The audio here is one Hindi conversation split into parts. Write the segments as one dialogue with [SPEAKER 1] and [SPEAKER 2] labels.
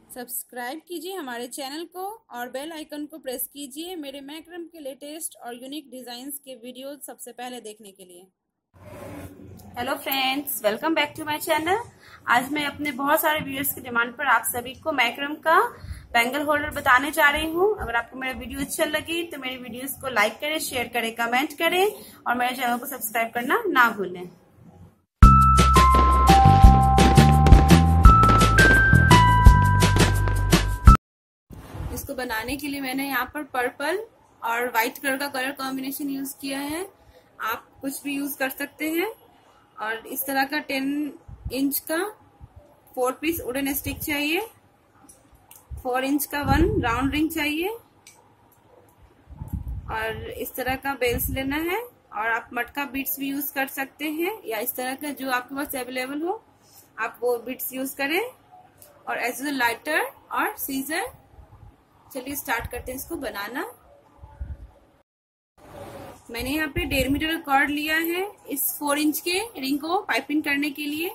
[SPEAKER 1] सब्सक्राइब कीजिए हमारे चैनल को और बेल आइकन को प्रेस कीजिए मेरे मैक्रम के लेटेस्ट और यूनिक डिजाइन्स के वीडियो सबसे पहले देखने के लिए। Hello friends, welcome back to my channel. आज मैं अपने बहुत सारे व्यूअर्स की डिमांड पर आप सभी को मैक्रम का बैंगल होल्डर बताने जा रही हूँ। अगर आपको मेरा वीडियो अच्छा लगे तो मेरे वीडियोस को लाइक करें, शेयर करें, कमेंट करें और मेरे चैनल को सब्सक्राइब करना ना भूलें। इसको बनाने के लिए मैंने यहाँ पर पर्पल और व्हाइट कलर का कलर कॉम्बिनेशन यूज किया है। आप कुछ भी यूज कर सकते हैं। और इस तरह का 10 इंच का 4 पीस वुडन स्टिक चाहिए। 4 इंच का 1 राउंड रिंग चाहिए और इस तरह का बेल्स लेना है। और आप मटका बीट्स भी यूज कर सकते हैं या इस तरह का जो आपके पास अवेलेबल हो आप वो बीट्स यूज करें। और एज ए लाइटर और सीजर। चलिए स्टार्ट करते हैं इसको बनाना। मैंने यहाँ पे 1.5 मीटर का कॉर्ड लिया है इस 4 इंच के रिंग को पाइपिंग करने के लिए।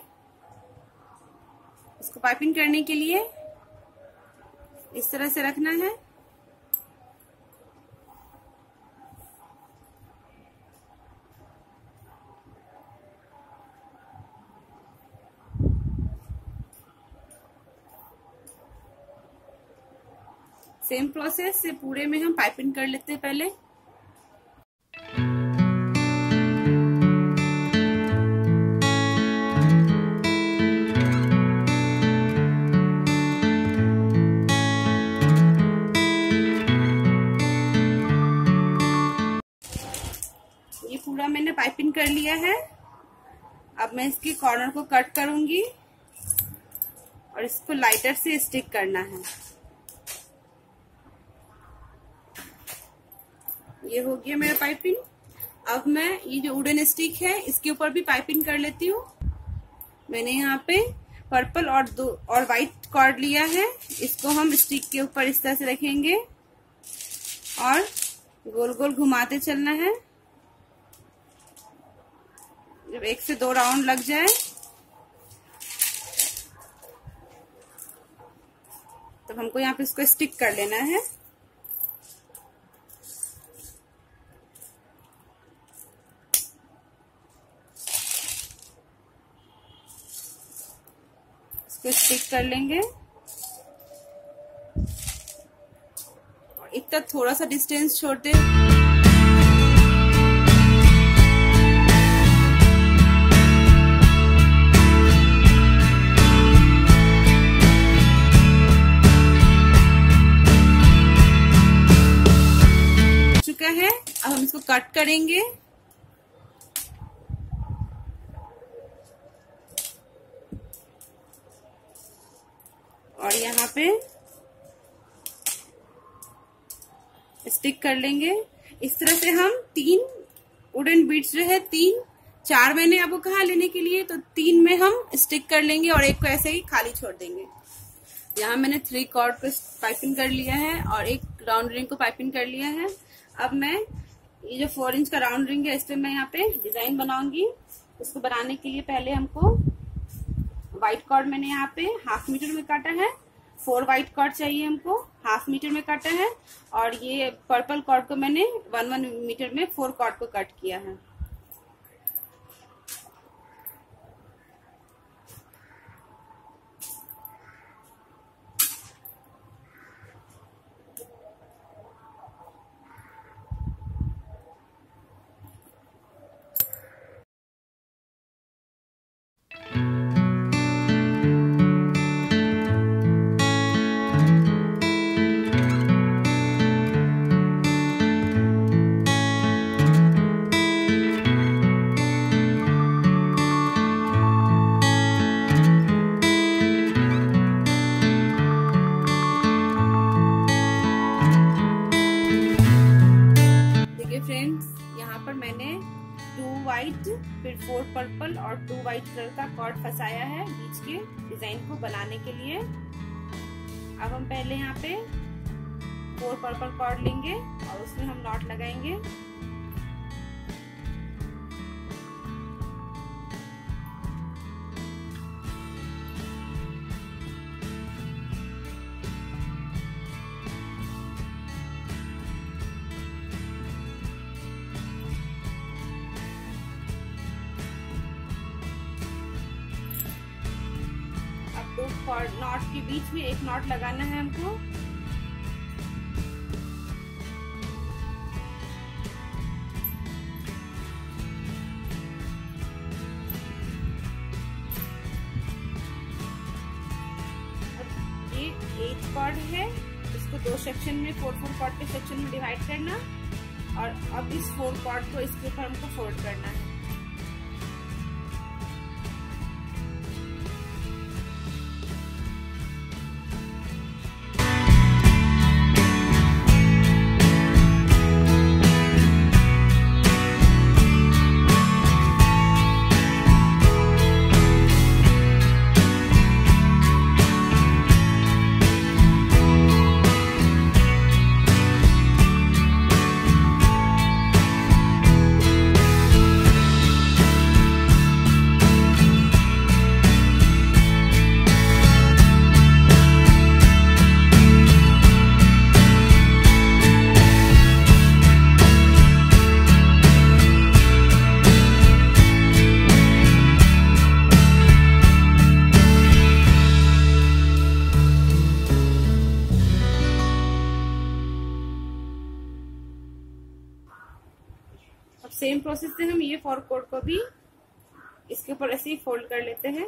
[SPEAKER 1] इसको पाइपिंग करने के लिए इस तरह से रखना है। सेम प्रोसेस से पूरे में हम पाइपिंग कर लेते हैं पहले। ये पूरा मैंने पाइपिंग कर लिया है। अब मैं इसके कॉर्नर को कट करूंगी और इसको लाइटर से स्टिक करना है। ये हो गया मेरा पाइपिंग। अब मैं ये जो वुडन स्टिक है इसके ऊपर भी पाइपिंग कर लेती हूँ। मैंने यहाँ पे पर्पल और व्हाइट कॉर्ड लिया है। इसको हम स्टिक के ऊपर इस तरह से रखेंगे और गोल गोल घुमाते चलना है। जब 1 से 2 राउंड लग जाए तब हमको यहाँ पे इसको स्टिक कर लेना है। इसको स्टिक कर लेंगे और इतना थोड़ा सा डिस्टेंस छोड़ दे। चुका है। अब हम इसको कट करेंगे। और यहाँ पे स्टिक कर लेंगे। इस तरह से हम 3 वुडन बीट्स जो है 4 मैंने आपको कहा लेने के लिए, तो 3 में हम स्टिक कर लेंगे और एक को ऐसे ही खाली छोड़ देंगे। यहाँ मैंने 3 कॉर्ड को पाइपिंग कर लिया है और एक राउंड रिंग को पाइपिंग कर लिया है। अब मैं ये जो 4 इंच का राउंड रिंग है इस पे मैं यहाँ पे डिजाइन बनाऊंगी। इसको बनाने के लिए पहले हमको व्हाइट कॉर्ड मैंने यहाँ पे 1/2 मीटर में काटा है। 4 व्हाइट कॉर्ड चाहिए हमको, 1/2 मीटर में काटा है। और ये पर्पल कॉर्ड को मैंने 1 मीटर में 4 कॉर्ड को कट किया है। फ्रेंड्स, यहाँ पर मैंने 2 व्हाइट फिर 4 पर्पल और 2 व्हाइट कलर का कॉर्ड फंसाया है बीच के डिजाइन को बनाने के लिए। अब हम पहले यहाँ पे 4 पर्पल कॉर्ड लेंगे और उसमें हम नॉट लगाएंगे। नॉट के बीच में एक नॉट लगाना है हमको। ये 8 कॉर्ड है, इसको 2 सेक्शन में 4-4 कॉर्ड के सेक्शन में डिवाइड करना, और अब इस 4 कॉर्ड को इसके ऊपर हमको फोल्ड करना है। अब सेम प्रोसेस से हम ये 4 कॉर्ड को भी इसके ऊपर ऐसे ही फोल्ड कर लेते हैं।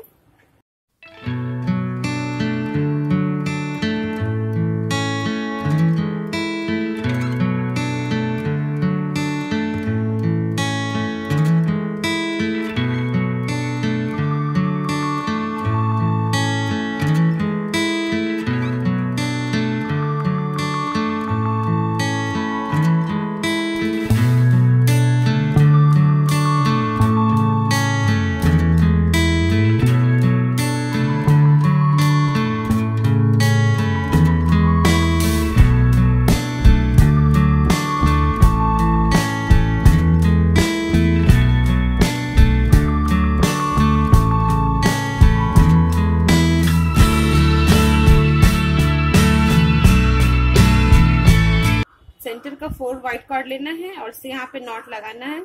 [SPEAKER 1] सेंटर का 4 व्हाइट कॉर्ड लेना है और इससे यहाँ पे नॉट लगाना है।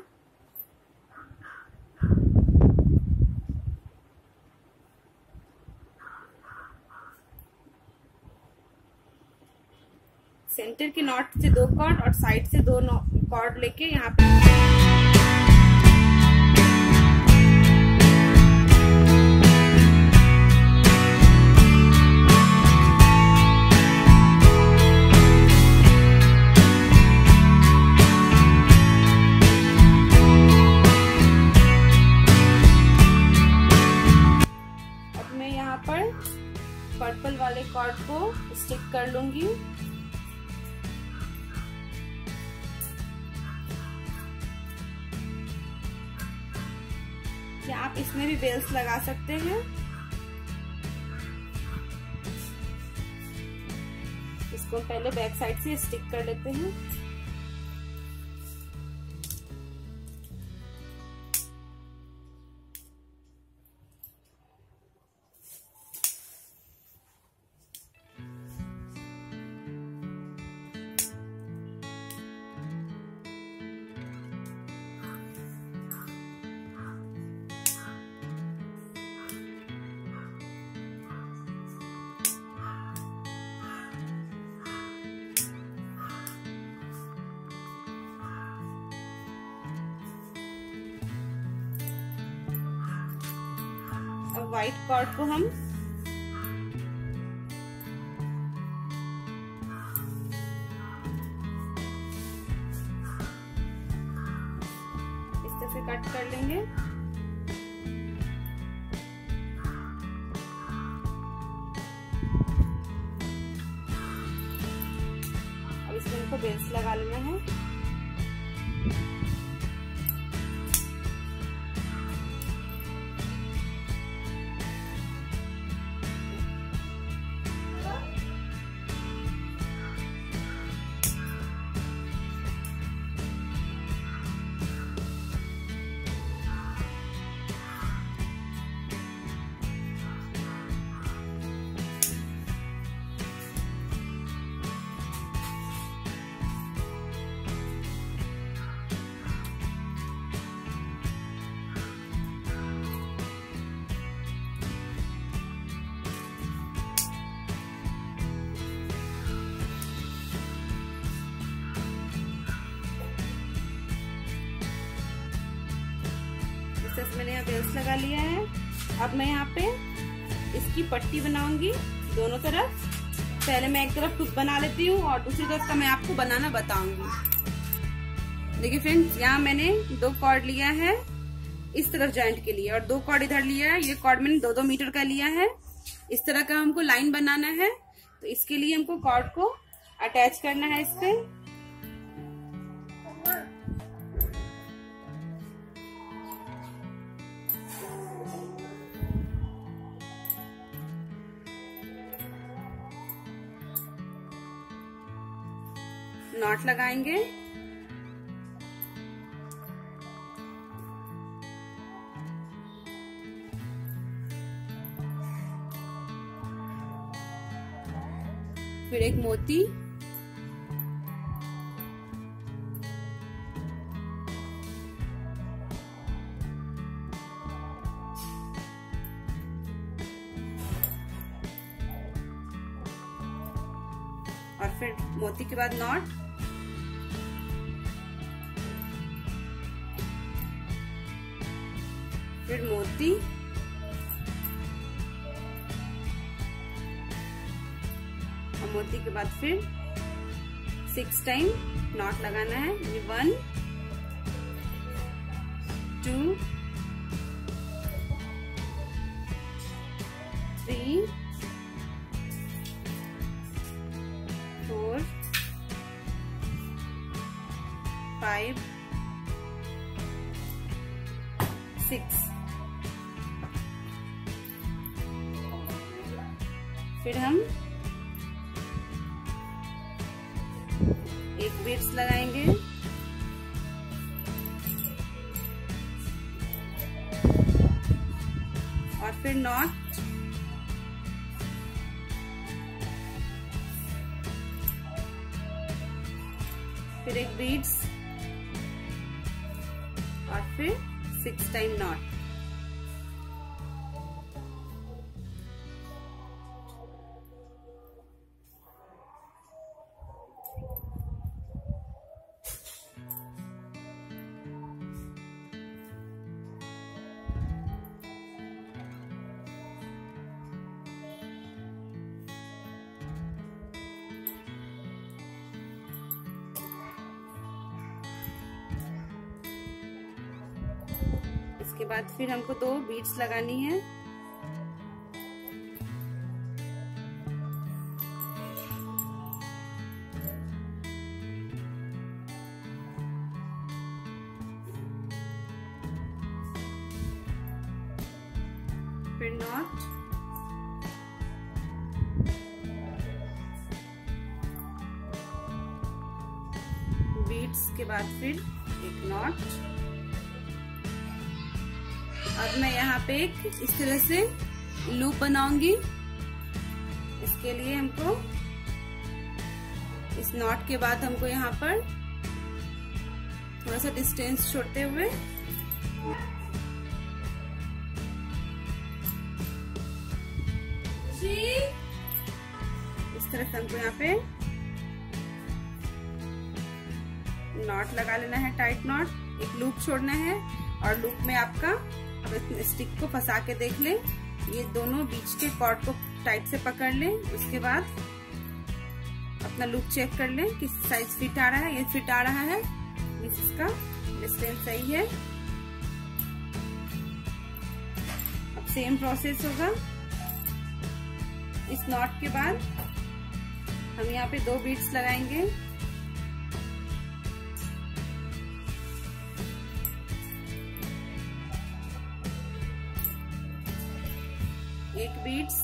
[SPEAKER 1] सेंटर के नॉट से 2 कॉर्ड और साइड से 2 कॉर्ड लेके यहाँ पे पर्पल वाले कॉर्ड को स्टिक कर लूंगी। या आप इसमें भी बेल्स लगा सकते हैं। इसको पहले बैक साइड से स्टिक कर लेते हैं। अब व्हाइट कॉर्ड को हम इस तरह से कट कर लेंगे। अब इसमें इनको बेल्स लगा लेना है। अच्छे से मैंने यहाँ बेल्स लगा लिया है। अब मैं यहाँ पे इसकी पट्टी बनाऊंगी दोनों तरफ। पहले मैं एक तरफ कुछ बना लेती हूँ और दूसरी तरफ का मैं आपको बनाना बताऊंगी। देखिए फ्रेंड्स, यहाँ मैंने 2 कॉर्ड लिया है इस तरफ जॉइंट के लिए और 2 कॉर्ड इधर लिया है। ये कॉर्ड मैंने 2-2 मीटर का लिया है। इस तरह का हमको लाइन बनाना है, तो इसके लिए हमको कॉर्ड को अटैच करना है इस पे। नॉट लगाएंगे। फिर एक मोती, और फिर मोती के बाद नॉट, फिर मोती, और मोती के बाद फिर 6 टाइम नॉट लगाना है। 1 2 3 4 5 6। फिर हम एक बीड्स लगाएंगे, और फिर नॉट, फिर एक बीड्स, और फिर 6 टाइम नॉट। इसके बाद फिर हमको 2 बीड्स लगानी है। फिर नॉट, बीड्स के बाद फिर एक नॉट। अब मैं यहाँ पे एक इस तरह से लूप बनाऊंगी। इसके लिए हमको इस नॉट के बाद हमको यहाँ पर थोड़ा सा डिस्टेंस छोड़ते हुए इस तरह से हमको यहाँ पे नॉट लगा लेना है, टाइट नॉट। एक लूप छोड़ना है और लूप में आपका अब स्टिक को फंसा के देख लें, ये दोनों बीच के कॉर्ड को टाइट से पकड़ लें। उसके बाद अपना लूप चेक कर लें किस साइज फिट आ रहा है। ये फिट आ रहा है, इसका डिस्टेंस सही है। अब सेम प्रोसेस होगा। इस नॉट के बाद हम यहाँ पे 2 बीड्स लगाएंगे, एक बीड्स,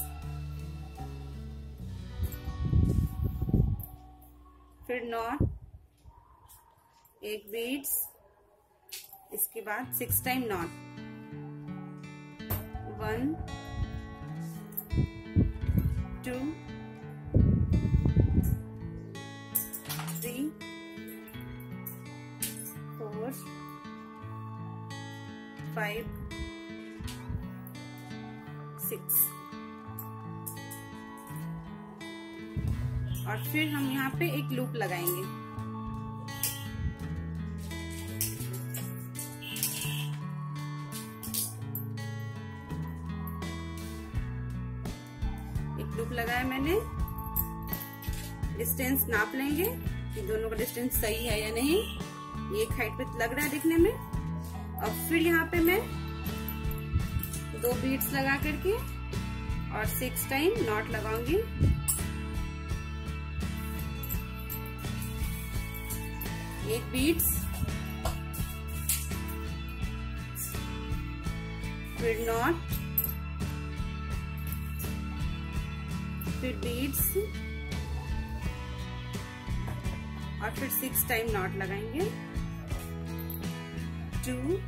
[SPEAKER 1] फिर नॉट, एक बीड्स, इसके बाद 6 टाइम नॉट। 1 2 3 4 5 6। और फिर हम यहाँ पे एक लूप लगाएंगे। है मैंने, डिस्टेंस नाप लेंगे कि दोनों का डिस्टेंस सही है या नहीं। ये एक हाइट पे लग रहा है दिखने में। और फिर यहाँ पे मैं 2 बीड्स लगा करके और 6 टाइम नॉट लगाऊंगी। एक बीड्स, फिर नॉट, फिर बीड्स और फिर 6 टाइम नॉट लगाएंगे। 2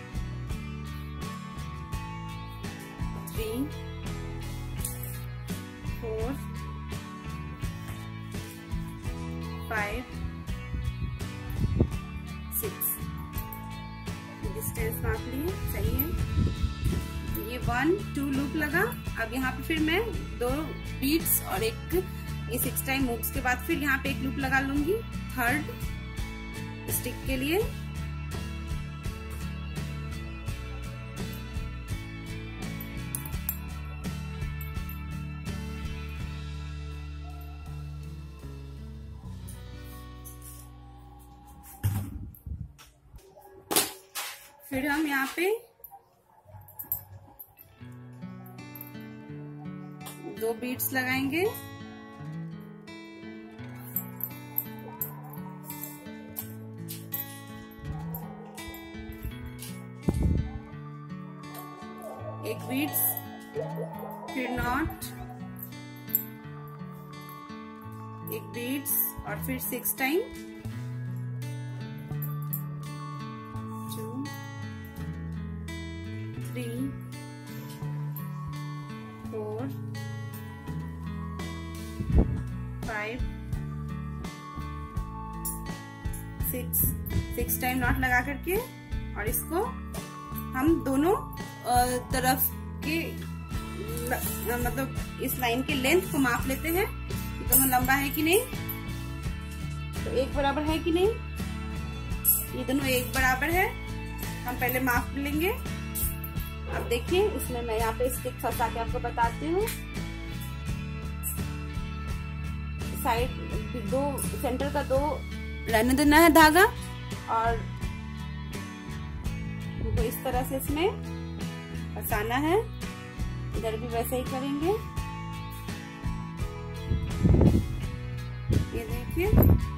[SPEAKER 1] 3 4 5 6। डिस्टेंस नाप लिए, सही है। ये 1 2 लूप लगा। अब यहाँ पे फिर मैं 2 बीट्स और एक ये 6 टाइम मूव्स के बाद फिर यहाँ पे एक लूप लगा लूंगी 3rd स्टिक के लिए। फिर हम यहाँ पे 2 बीट्स लगाएंगे। एक बीट्स, फिर नॉट, एक बीट्स और फिर 6 टाइम। 2 3 4 5 6 टाइम नॉट लगा करके और इसको हम दोनों तरफ के मतलब इस लाइन के लेंथ को माप लेते हैं, दोनों लंबा है कि नहीं, तो एक बराबर है कि नहीं। ये दोनों एक बराबर है, हम पहले माप लेंगे। अब देखिए इसमें मैं यहाँ पे स्टिक फंसा के आपको बताती हूँ। साइड 2 सेंटर का 2 रहने देना है धागा और तो इस तरह से इसमें फंसाना है। इधर भी वैसे ही करेंगे। ये देखिए,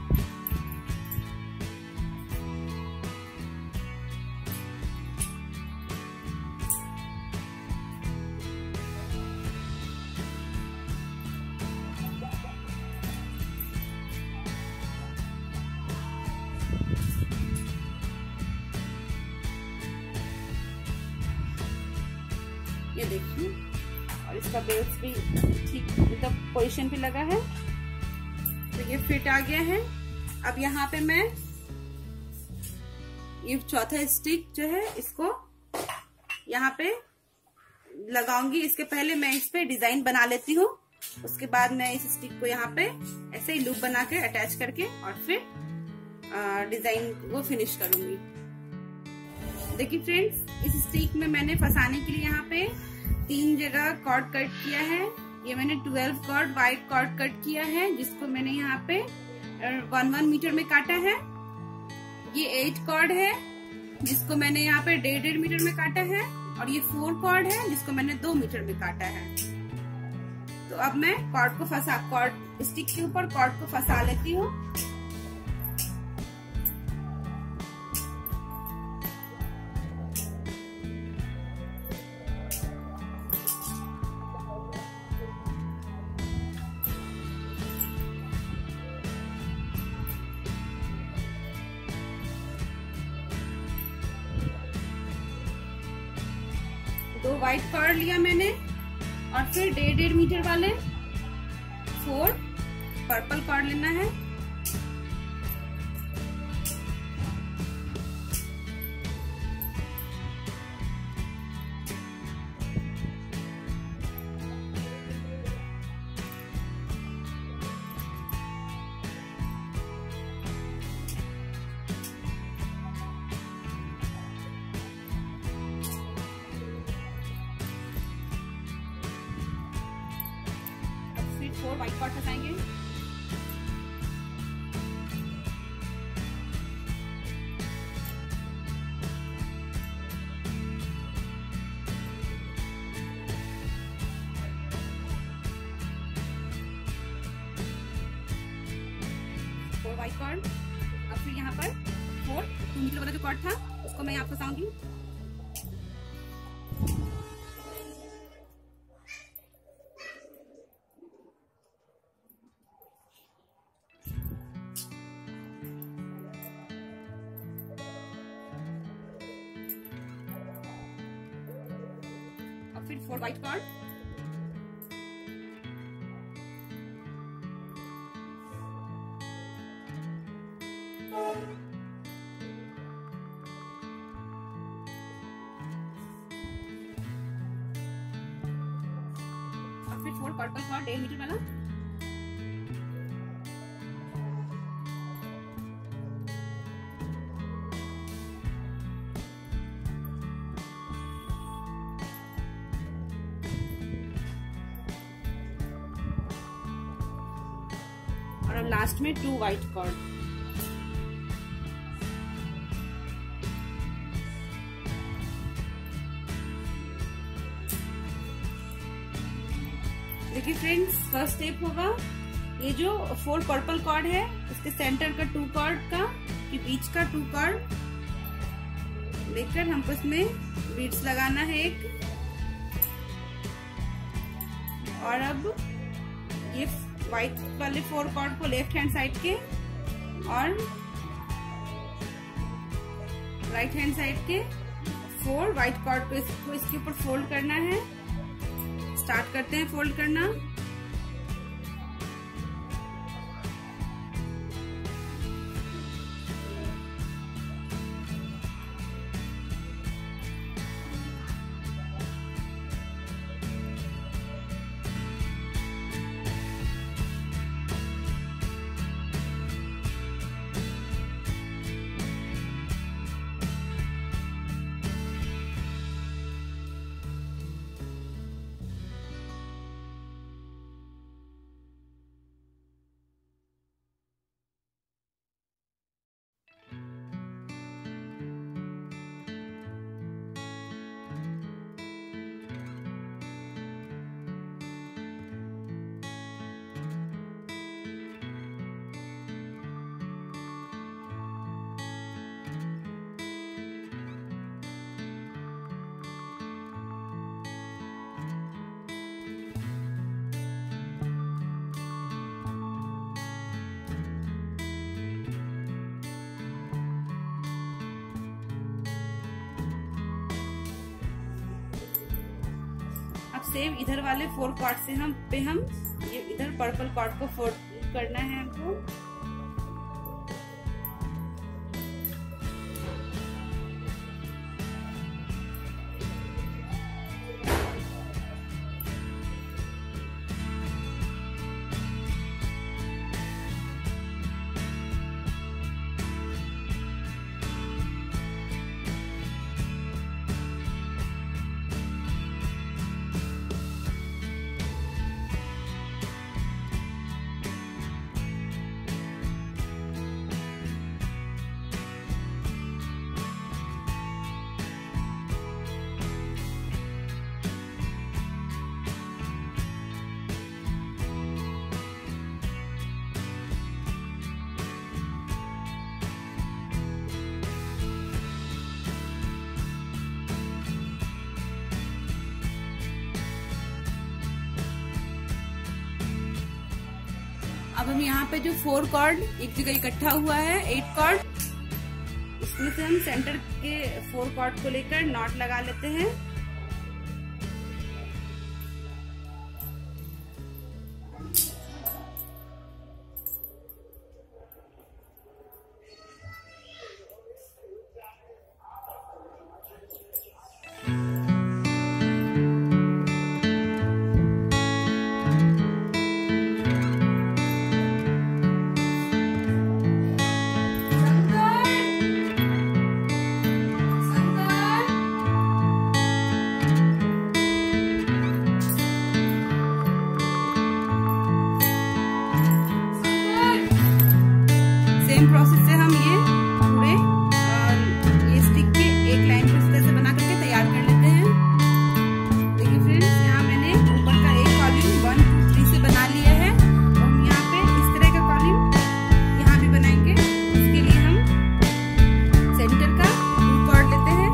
[SPEAKER 1] ये देखिए, और इसका बेल्स भी ठीक मतलब पोजीशन पे लगा है, तो ये फिट आ गया है। अब यहाँ पे मैं ये चौथा स्टिक जो है इसको यहाँ पे लगाऊंगी। इसके पहले मैं इस पे डिजाइन बना लेती हूँ, उसके बाद मैं इस स्टिक को यहाँ पे ऐसे ही लूप बना के अटैच करके और फिर डिजाइन को फिनिश करूंगी। देखिए फ्रेंड्स, इस स्टिक में मैंने फंसाने के लिए यहाँ पे 3 जगह कॉर्ड कट किया है। ये मैंने 12 कॉर्ड वाइट कॉर्ड कट किया है, जिसको मैंने यहाँ पे 1 मीटर में काटा है। ये 8 कॉर्ड है, जिसको मैंने यहाँ पे 1.5 मीटर में काटा है। और ये 4 कॉर्ड है, जिसको मैंने 2 मीटर में काटा है। तो अब मैं कॉर्ड स्टिक के ऊपर कॉर्ड को फंसा लेती हूँ। दो व्हाइट कॉर्ड लिया मैंने और फिर 1.5 मीटर वाले 4 पर्पल कॉर्ड लेना है। फिर 4 व्हाइट कॉर्ड फंसाएंगे। White cord. अब फिर यहाँ पर 4 2 मीटर वाला जो कॉर्ड था उसको मैं यहाँ फंसाऊंगी। अब फिर 4 व्हाइट कॉर्ड। फिर 4 पर्पल कॉर्ड 1.5 मीटर वाला। और अब लास्ट में 2 व्हाइट कॉर्ड। देखिए फ्रेंड्स, फर्स्ट स्टेप होगा ये जो 4 पर्पल कॉर्ड है उसके सेंटर का 2 कॉर्ड का के बीच का 2 कॉर्ड लेकर हमको इसमें बीड्स लगाना है एक। और अब ये व्हाइट वाले 4 कॉर्ड को लेफ्ट हैंड साइड के और राइट हैंड साइड के 4 व्हाइट कॉर्ड को इसके ऊपर फोल्ड करना है। स्टार्ट करते हैं फोल्ड करना। सेम इधर वाले 4 कॉर्ड से हम ये इधर पर्पल कॉर्ड को फोल्ड करना है हमको। अब हम यहाँ पे जो 4 कॉर्ड एक जगह इकट्ठा हुआ है 8 कॉर्ड, इसमें से हम सेंटर के 4 कॉर्ड को लेकर नॉट लगा लेते हैं। सेम प्रोसेस से हम ये पूरे ये स्टिक के एक लाइन को इस तरह से बना करके तैयार कर लेते हैं। देखिए फ्रेंड्स, यहाँ मैंने ऊपर का एक कॉलम 1 2 3 से बना लिया है और हम यहाँ पे इस तरह का कॉलम यहाँ भी बनाएंगे। उसके लिए हम सेंटर का ग्लू कॉर्ड लेते हैं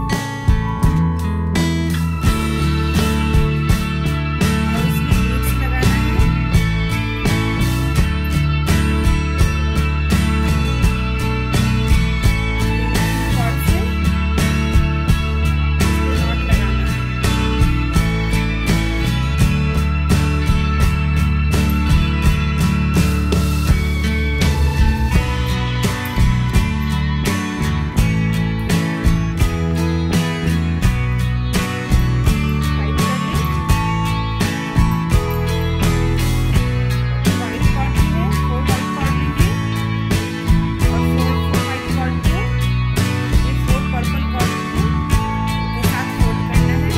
[SPEAKER 1] और इसमें बीड्स लगाना है। कॉर्ड से नॉट लगाना है। टाइट कर लें। व्हाइट कॉर्ड है, 4 व्हाइट कॉर्ड लेंगे और 4 व्हाइट कॉर्ड को ये 4 पर्पल कॉर्ड को के साथ फोल्ड करना है।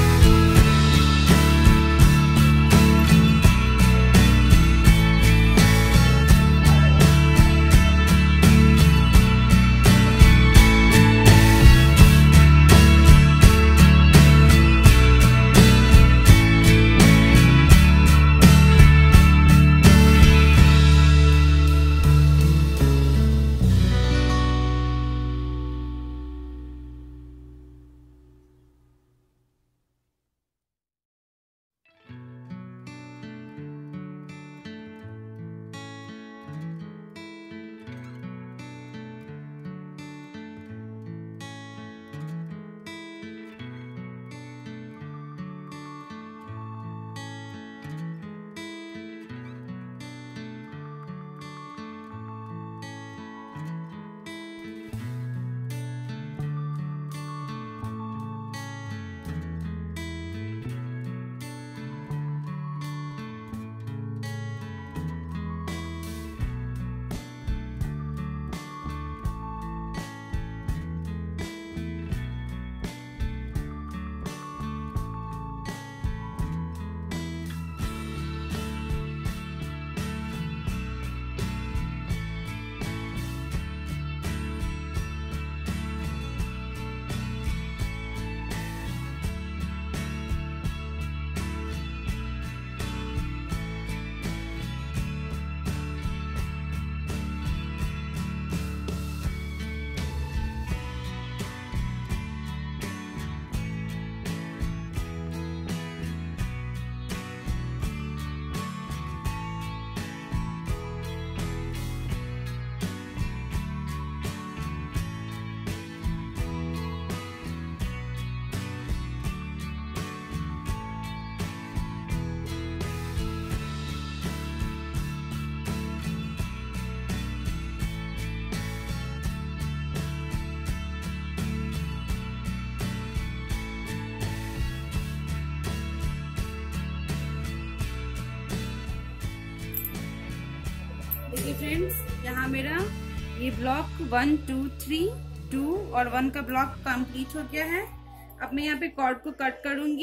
[SPEAKER 1] देखिए फ्रेंड्स, यहाँ मेरा ये ब्लॉक 1 2 3 2 और 1 का ब्लॉक कंप्लीट हो गया है। अब मैं यहाँ पे कॉर्ड को कट करूंगी।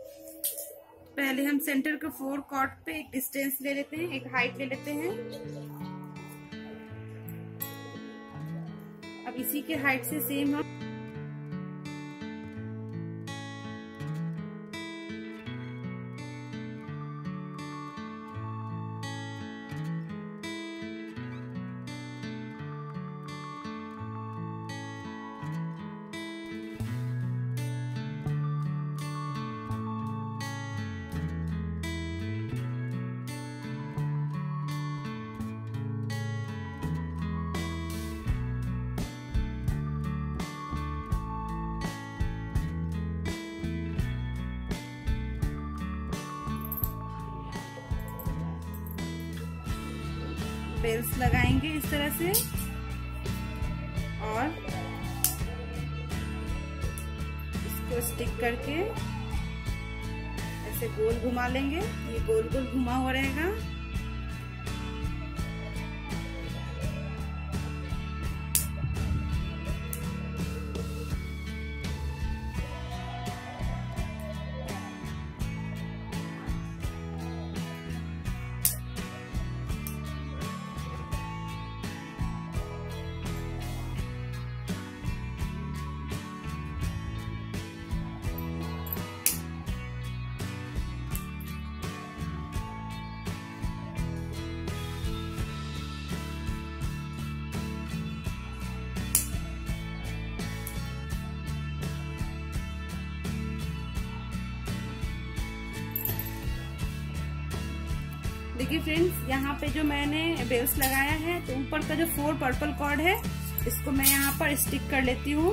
[SPEAKER 1] पहले हम सेंटर के 4 कॉर्ड पे एक डिस्टेंस ले लेते हैं, एक हाइट ले लेते हैं। अब इसी के हाइट से सेम हम बेल्स लगाएंगे इस तरह से और इसको स्टिक करके ऐसे गोल घुमा लेंगे। ये गोल गोल घुमा हुआ रहेगा। देखिए फ्रेंड्स, यहाँ पे जो मैंने बेल्स लगाया है तो ऊपर का जो 4 पर्पल कॉर्ड है इसको मैं यहाँ पर स्टिक कर लेती हूँ।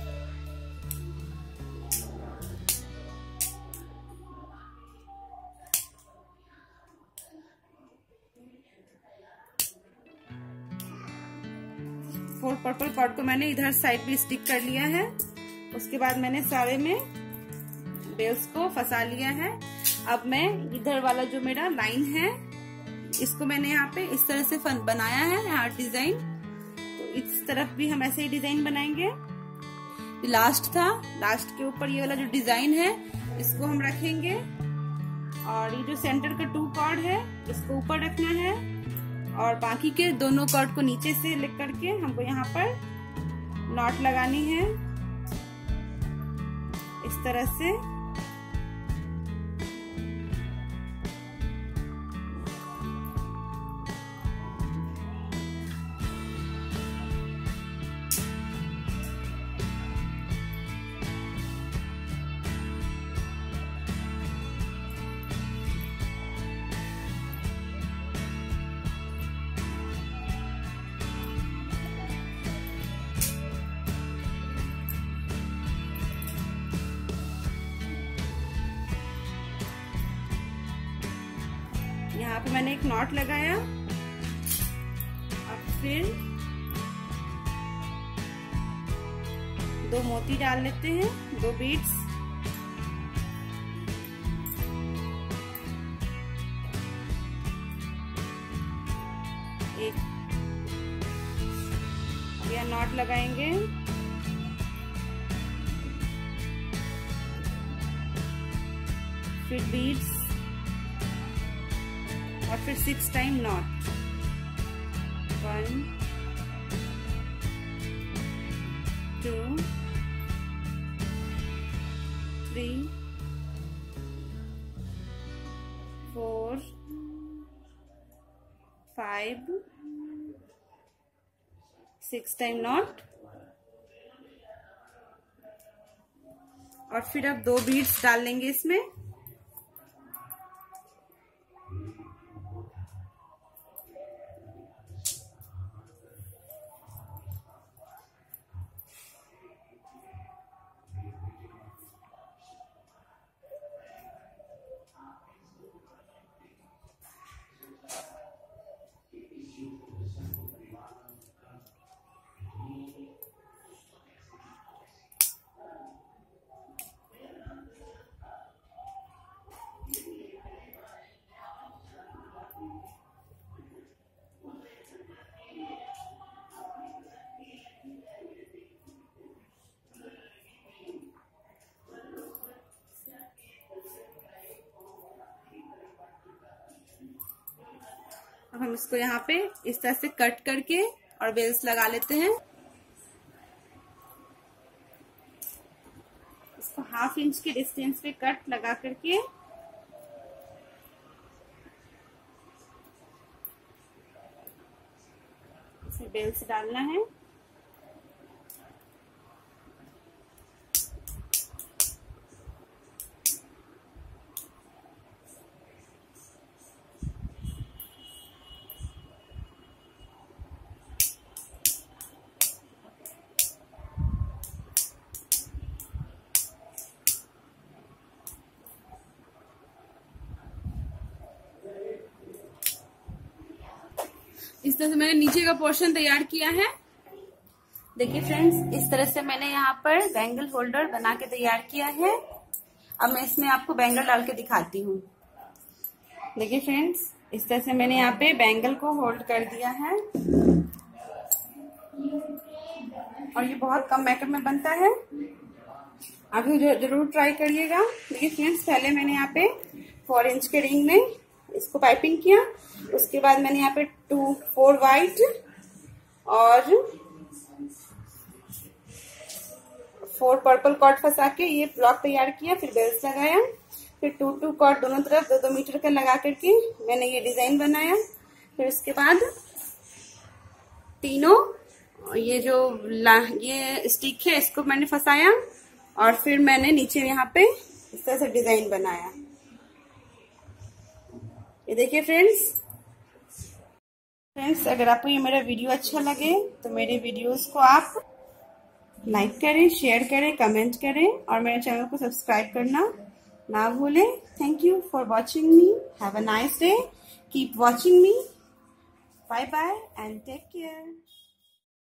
[SPEAKER 1] फोर पर्पल कॉर्ड को मैंने इधर साइड भी स्टिक कर लिया है। उसके बाद मैंने सारे में बेल्स को फंसा लिया है। अब मैं इधर वाला जो मेरा लाइन है इसको मैंने यहाँ पे इस तरह से बनाया है हार्ट डिजाइन। तो इस तरफ भी हम ऐसे ही डिजाइन बनाएंगे। लास्ट था, लास्ट के ऊपर ये वाला जो डिजाइन है इसको हम रखेंगे और ये जो सेंटर का 2 कॉर्ड है इसको ऊपर रखना है और बाकी के दोनों कॉर्ड को नीचे से लेकर करके हमको यहाँ पर नॉट लगानी है इस तरह से। यहाँ पे मैंने एक नॉट लगाया। अब फिर 2 मोती डाल लेते हैं, 2 बीड्स। एक यह नॉट लगाएंगे, फिर बीड्स और फिर 6 टाइम नॉट। 1 2 3 4 5 6 टाइम नॉट और फिर अब 2 बीड्स डाल लेंगे इसमें। अब हम इसको यहाँ पे इस तरह से कट करके और बेल्स लगा लेते हैं। इसको 1/2 इंच के डिस्टेंस पे कट लगा करके इसे बेल्स डालना है। इस तरह से मैंने नीचे का पोर्शन तैयार किया है। देखिए फ्रेंड्स, इस तरह से मैंने यहाँ पर बैंगल होल्डर बना के तैयार किया है। अब मैं इसमें आपको बैंगल डाल के दिखाती हूँ। देखिए फ्रेंड्स, इस तरह से मैंने यहाँ पे बैंगल को होल्ड कर दिया है और ये बहुत कम मेकअप में बनता है। आप जरूर ट्राई करिएगा। देखिए फ्रेंड्स, पहले मैंने यहाँ पे 4 इंच के रिंग में इसको पाइपिंग किया। उसके बाद मैंने यहाँ पे 4 वाइट और 4 पर्पल कॉर्ड फंसा के ये ब्लॉक तैयार किया। फिर बेल्स लगाया, फिर 2 कॉर्ड दोनों तरफ 2-2 मीटर का लगा करके मैंने ये डिजाइन बनाया। फिर उसके बाद तीनों ये जो ये स्टिक है इसको मैंने फंसाया और फिर मैंने नीचे यहाँ पे इस तरह से डिजाइन बनाया। ये देखिए फ्रेंड्स, अगर आपको ये मेरा वीडियो अच्छा लगे तो मेरे वीडियोस को आप लाइक करें, शेयर करें, कमेंट करें और मेरे चैनल को सब्सक्राइब करना ना भूलें। Thank you for watching me. Have a nice day. Keep watching me. Bye bye and take care.